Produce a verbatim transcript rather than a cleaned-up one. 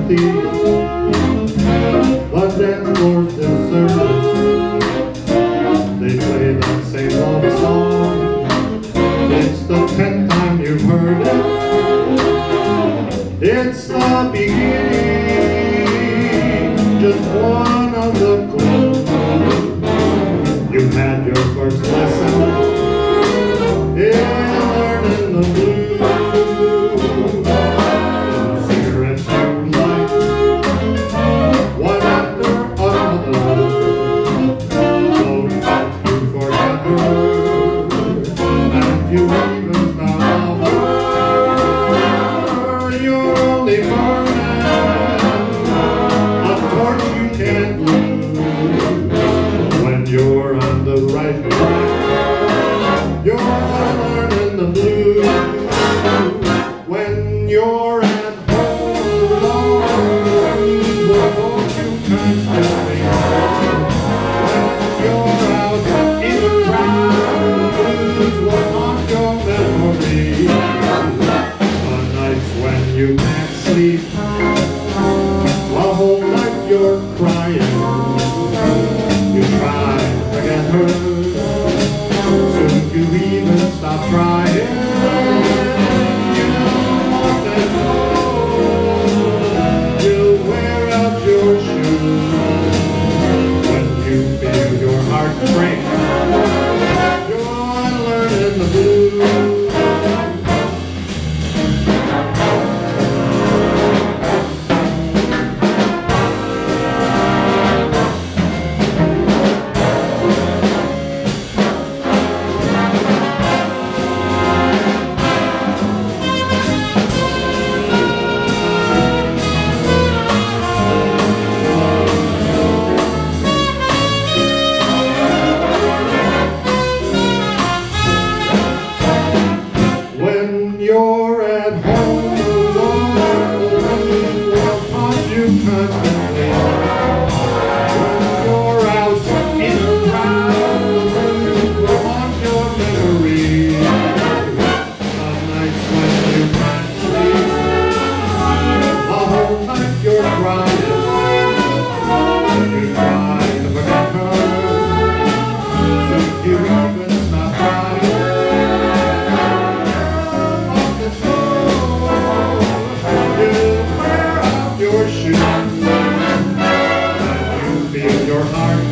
empty, the dance floor's deserted. They play that same love song. It's the tenth time you've heard it. It's the beginning, just one of the clues. You had your first lesson in learning the blues. Cigarettes you light, one after another. Don't talk you forever, and you even found out you're only burning a torch you can't lose. When you're on the right track, you're learning the blues. When you're at home alone, won't you constantly? When you're out in the crowd, blues will haunt your memory. The nights when you can't sleep, the whole night you're crying. You try to forget her, soon you even stop trying. You want to know, you'll wear out your shoes. When you feel your heart break, you're learning the blues. When you're at home alone, the blues will haunt you constantly. When you're out in the crowd, the blues will haunt your memory. The nights when you can't sleep, the whole night you're crying. You try to forget her, soon you even stop trying. Your shoes, and you feel your heart